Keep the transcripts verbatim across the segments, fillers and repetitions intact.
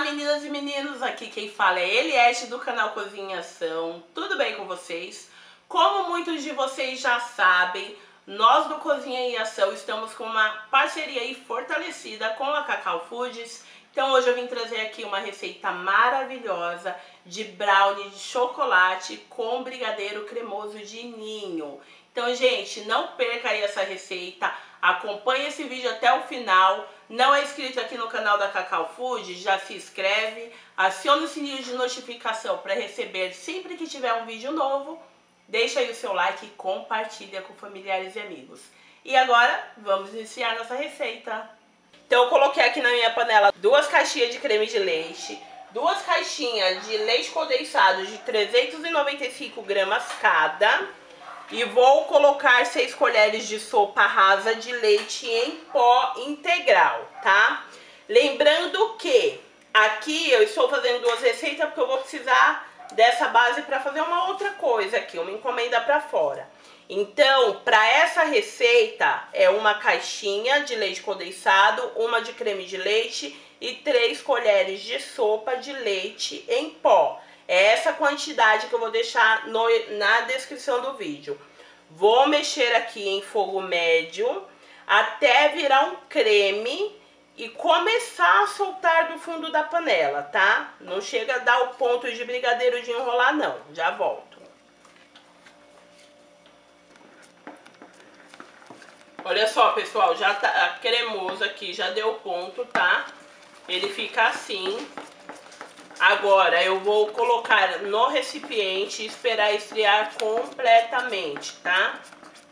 meninas e meninos, aqui quem fala é Eliette do canal Cozinha em Ação. Tudo bem com vocês? Como muitos de vocês já sabem, nós do Cozinha em Ação estamos com uma parceria aí fortalecida com a Cacau Foods. Então hoje eu vim trazer aqui uma receita maravilhosa de brownie de chocolate com brigadeiro cremoso de ninho. Então, gente, não perca aí essa receita, acompanhe esse vídeo até o final. Não é inscrito aqui no canal da Cacau Foods, já se inscreve, aciona o sininho de notificação para receber sempre que tiver um vídeo novo. Deixa aí o seu like e compartilha com familiares e amigos. E agora, vamos iniciar nossa receita. Então eu coloquei aqui na minha panela duas caixinhas de creme de leite, duas caixinhas de leite condensado de trezentos e noventa e cinco gramas cada. E vou colocar seis colheres de sopa rasa de leite em pó integral, tá? Lembrando que aqui eu estou fazendo duas receitas porque eu vou precisar dessa base para fazer uma outra coisa aqui, uma encomenda para fora. Então, para essa receita é uma caixinha de leite condensado, uma de creme de leite e três colheres de sopa de leite em pó. É essa quantidade que eu vou deixar no, na descrição do vídeo. Vou mexer aqui em fogo médio até virar um creme e começar a soltar do fundo da panela, tá? Não chega a dar o ponto de brigadeiro de enrolar não, já volto. Olha só, pessoal, já tá cremoso aqui, já deu ponto, tá? Ele fica assim. Agora eu vou colocar no recipiente e esperar esfriar completamente, tá?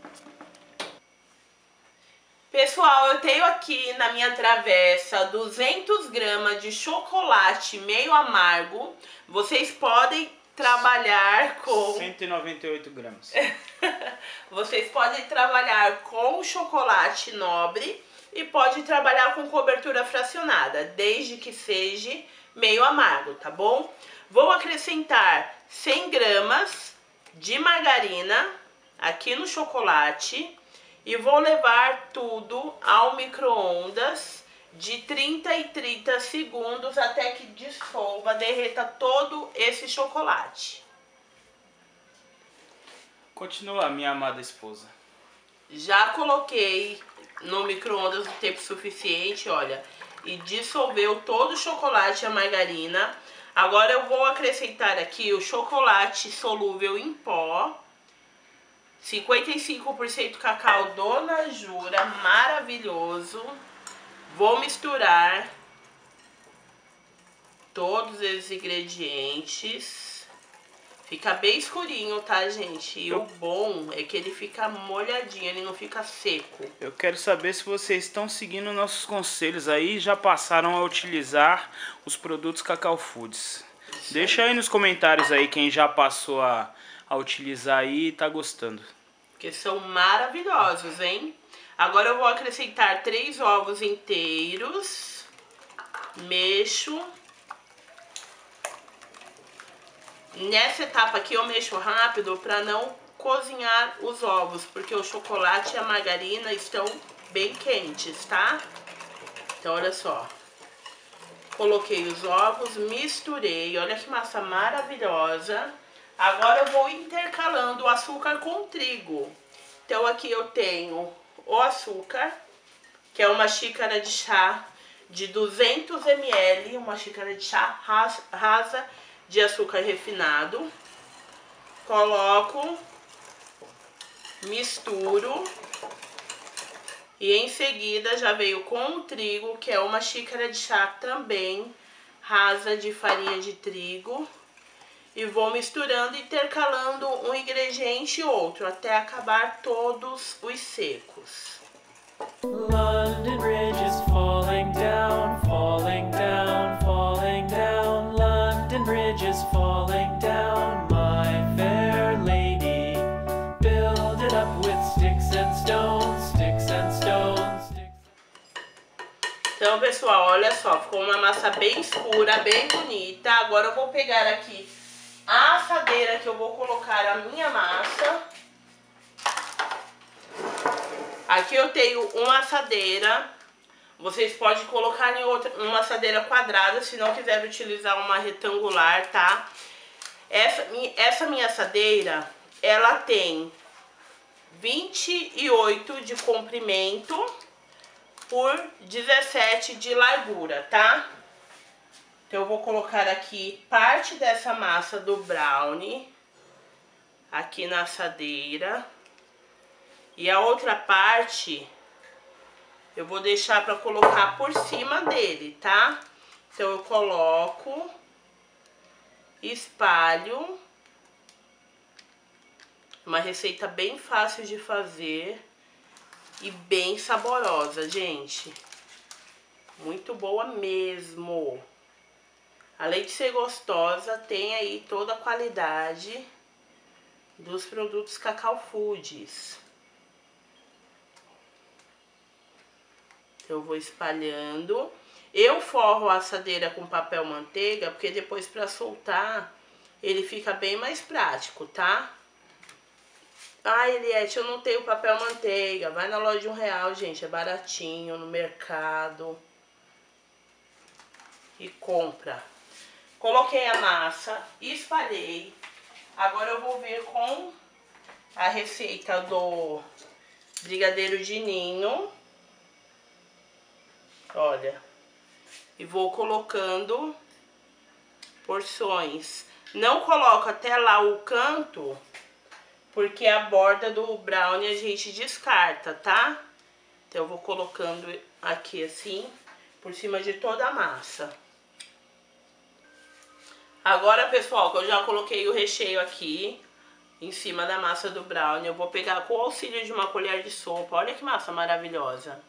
Pessoal, eu tenho aqui na minha travessa duzentas gramas de chocolate meio amargo. Vocês podem trabalhar com... cento e noventa e oito gramas. Vocês podem trabalhar com chocolate nobre e podem trabalhar com cobertura fracionada, desde que seja meio amargo, tá bom? Vou acrescentar cem gramas de margarina aqui no chocolate e vou levar tudo ao micro-ondas de trinta em trinta segundos até que dissolva, derreta todo esse chocolate. Continua, minha amada esposa. Já coloquei no micro-ondas o tempo suficiente, olha, e dissolveu todo o chocolate e a margarina. Agora eu vou acrescentar aqui o chocolate solúvel em pó, cinquenta e cinco por cento cacau Dona Jura, maravilhoso. Vou misturar todos esses ingredientes. Fica bem escurinho, tá, gente? E eu... o bom é que ele fica molhadinho, ele não fica seco. Eu quero saber se vocês estão seguindo nossos conselhos aí, já passaram a utilizar os produtos Cacau Foods. Isso. Deixa aí nos comentários aí quem já passou a, a utilizar aí e tá gostando. Porque são maravilhosos, hein? Agora eu vou acrescentar três ovos inteiros. Mexo. Nessa etapa aqui eu mexo rápido para não cozinhar os ovos, porque o chocolate e a margarina estão bem quentes, tá? Então olha só. Coloquei os ovos, misturei, olha que massa maravilhosa. Agora eu vou intercalando o açúcar com trigo. Então aqui eu tenho o açúcar, que é uma xícara de chá de duzentos mililitros, uma xícara de chá rasa de açúcar refinado. Coloco, misturo e em seguida já veio com o trigo, que é uma xícara de chá também rasa de farinha de trigo. E vou misturando, intercalando um ingrediente e outro, até acabar todos os secos. London Bridge is falling down, falling down, falling down. London Bridge is falling down, my fair lady. Build it up with sticks and stones, sticks and stones. Sticks... Então, pessoal, olha só, ficou uma massa bem escura, bem bonita. Agora eu vou pegar aqui a assadeira que eu vou colocar a minha massa. Aqui eu tenho uma assadeira Vocês podem colocar em outra, uma assadeira quadrada, se não quiser utilizar uma retangular, tá? Essa, essa minha assadeira, ela tem vinte e oito de comprimento por dezessete de largura, tá? Então eu vou colocar aqui parte dessa massa do brownie aqui na assadeira. E a outra parte eu vou deixar para colocar por cima dele, tá? Então eu coloco, espalho. Uma receita bem fácil de fazer e bem saborosa, gente. Muito boa mesmo. Além de ser gostosa, tem aí toda a qualidade dos produtos Cacau Foods. Eu vou espalhando. Eu forro a assadeira com papel manteiga, porque depois para soltar ele fica bem mais prático, tá? Ai, Eliette, eu não tenho papel manteiga. Vai na loja de um real, gente, é baratinho no mercado. E compra. Coloquei a massa, espalhei. Agora eu vou vir com a receita do brigadeiro de ninho. Olha, e vou colocando porções. Não coloco até lá o canto, porque a borda do brownie a gente descarta, tá? Então eu vou colocando aqui assim, por cima de toda a massa. Agora, pessoal, que eu já coloquei o recheio aqui em cima da massa do brownie, eu vou pegar com o auxílio de uma colher de sopa. Olha que massa maravilhosa.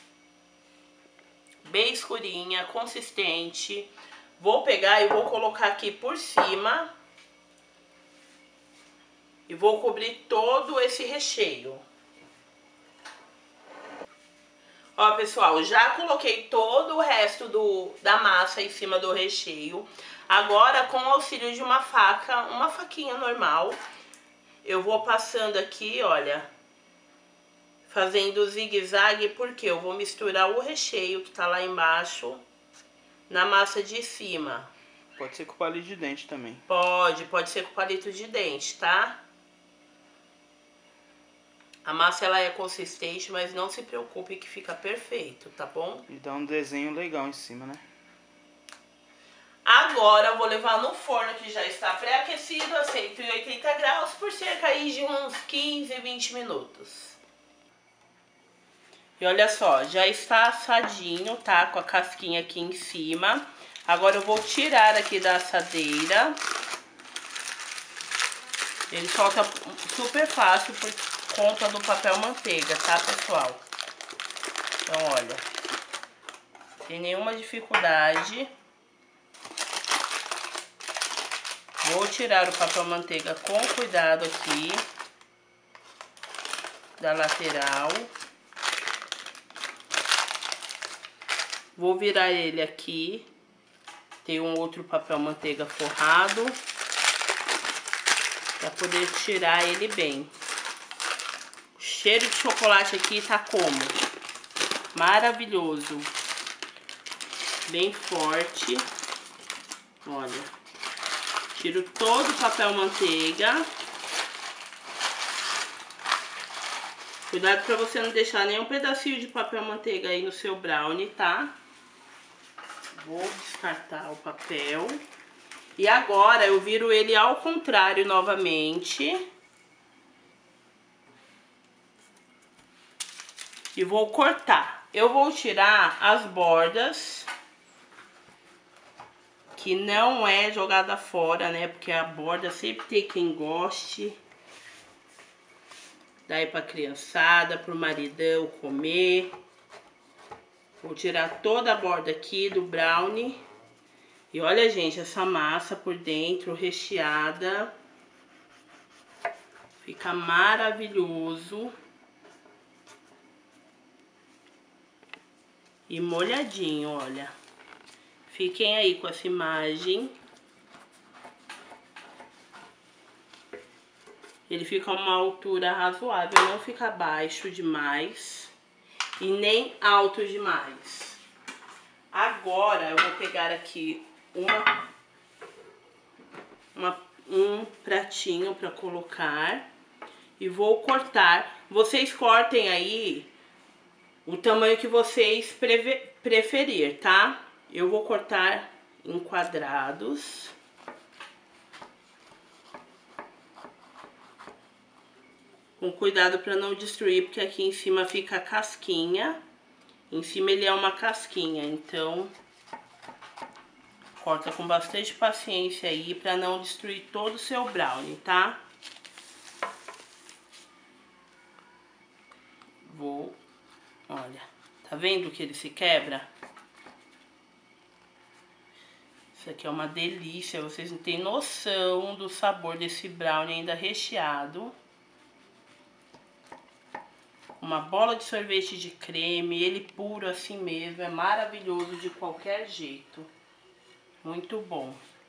Bem escurinha, consistente. Vou pegar e vou colocar aqui por cima. E vou cobrir todo esse recheio. Ó, pessoal, já coloquei todo o resto do, da massa em cima do recheio. Agora, com o auxílio de uma faca, uma faquinha normal, eu vou passando aqui, olha, fazendo zigue-zague, porque eu vou misturar o recheio que tá lá embaixo na massa de cima. Pode ser com palito de dente também. Pode, pode ser com palito de dente, tá? A massa, ela é consistente, mas não se preocupe que fica perfeito, tá bom? E dá um desenho legal em cima, né? Agora eu vou levar no forno que já está pré-aquecido a cento e oitenta graus por cerca aí de uns quinze, vinte minutos. E olha só, já está assadinho, tá? Com a casquinha aqui em cima. Agora eu vou tirar aqui da assadeira. Ele solta super fácil por conta do papel manteiga, tá, pessoal? Então, olha, sem nenhuma dificuldade. Vou tirar o papel manteiga com cuidado aqui da lateral. Vou virar ele aqui. Tem um outro papel manteiga forrado para poder tirar ele bem. O cheiro de chocolate aqui tá como? Maravilhoso. Bem forte. Olha. Tiro todo o papel manteiga. Cuidado para você não deixar nenhum pedacinho de papel manteiga aí no seu brownie, tá? Vou descartar o papel. E agora eu viro ele ao contrário novamente. E vou cortar. Eu vou tirar as bordas, que não é jogada fora, né? Porque a borda sempre tem quem goste. Daí pra criançada, pro maridão comer. Vou tirar toda a borda aqui do brownie. E olha, gente, essa massa por dentro, recheada. Fica maravilhoso. E molhadinho, olha. Fiquem aí com essa imagem. Ele fica a uma altura razoável, não fica baixo demais e nem alto demais. Agora eu vou pegar aqui uma, uma, um pratinho para colocar e vou cortar. Vocês cortem aí o tamanho que vocês preferir, tá? Eu vou cortar em quadrados. Com cuidado para não destruir, porque aqui em cima fica a casquinha. Em cima ele é uma casquinha, então corta com bastante paciência aí para não destruir todo o seu brownie, tá? Vou, olha, tá vendo que ele se quebra? Isso aqui é uma delícia, vocês não têm noção do sabor desse brownie ainda recheado. Uma bola de sorvete de creme, ele puro assim mesmo, é maravilhoso de qualquer jeito. Muito bom.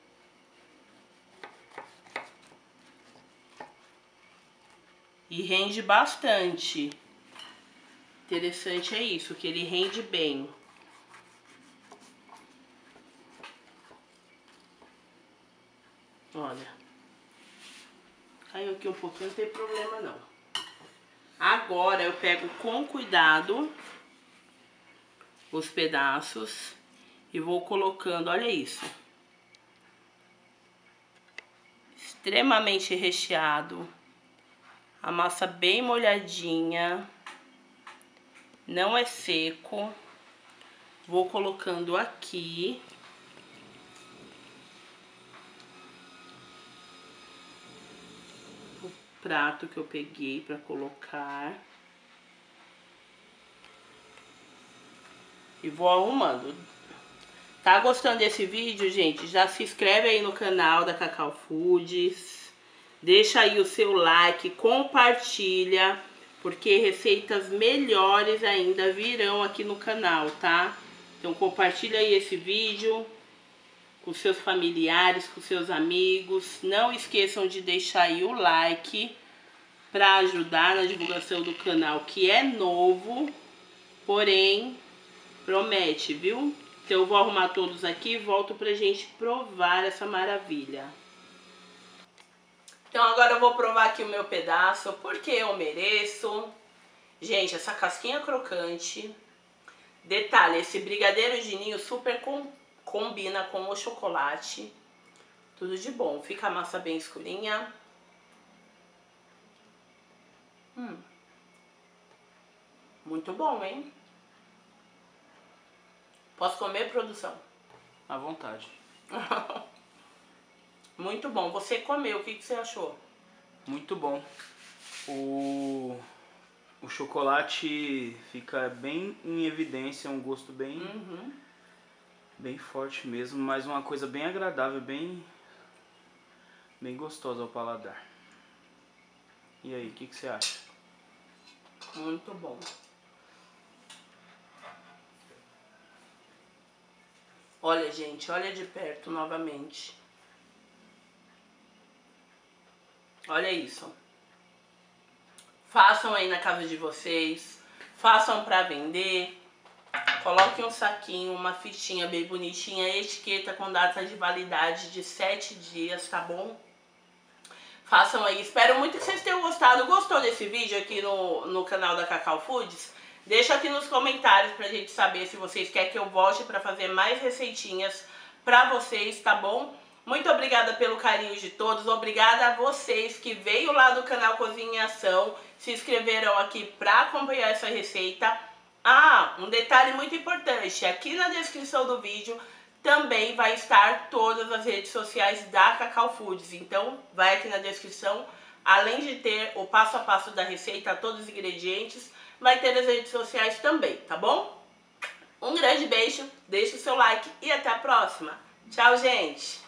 E rende bastante. Interessante é isso, que ele rende bem. Olha. Caiu aqui um pouquinho, não tem problema não. Agora eu pego com cuidado os pedaços e vou colocando, olha isso. Extremamente recheado. A massa bem molhadinha. Não é seco. Vou colocando aqui. Prato que eu peguei para colocar e vou arrumando. Tá gostando desse vídeo, gente? Já se inscreve aí no canal da Cacau Foods, deixa aí o seu like, compartilha, porque receitas melhores ainda virão aqui no canal, tá? Então compartilha aí esse vídeo com seus familiares, com seus amigos. Não esqueçam de deixar aí o like para ajudar na divulgação do canal, que é novo, porém promete, viu? Então eu vou arrumar todos aqui e volto pra gente provar essa maravilha. Então agora eu vou provar aqui o meu pedaço, porque eu mereço. Gente, essa casquinha crocante. Detalhe, esse brigadeiro de ninho super com combina com o chocolate. Tudo de bom. Fica a massa bem escurinha. Hum. Muito bom, hein? Posso comer, produção? À vontade. Muito bom. Você comeu, o que, que você achou? Muito bom. O, o chocolate fica bem em evidência, um gosto bem... Uhum. Bem forte mesmo, mas uma coisa bem agradável, bem, bem gostosa ao paladar. E aí, o que, que você acha? Muito bom. Olha, gente, olha de perto novamente. Olha isso. Façam aí na casa de vocês, façam para vender. Coloque um saquinho, uma fichinha bem bonitinha, etiqueta com data de validade de sete dias, tá bom? Façam aí, espero muito que vocês tenham gostado. Gostou desse vídeo aqui no, no canal da Cacau Foods? Deixa aqui nos comentários pra gente saber se vocês querem que eu volte pra fazer mais receitinhas pra vocês, tá bom? Muito obrigada pelo carinho de todos, obrigada a vocês que veio lá do canal Cozinha em Ação, se inscreveram aqui pra acompanhar essa receita. Ah, um detalhe muito importante, aqui na descrição do vídeo também vai estar todas as redes sociais da Cacau Foods. Então, vai aqui na descrição, além de ter o passo a passo da receita, todos os ingredientes, vai ter as redes sociais também, tá bom? Um grande beijo, deixa o seu like e até a próxima. Tchau, gente!